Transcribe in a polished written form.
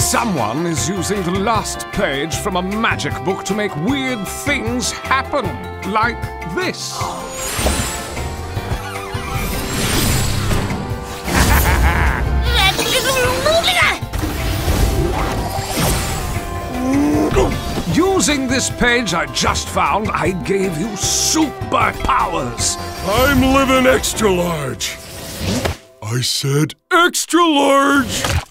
Someone is using the last page from a magic book to make weird things happen, like this. Using this page I just found, I gave you superpowers. I'm living extra large. I said extra large.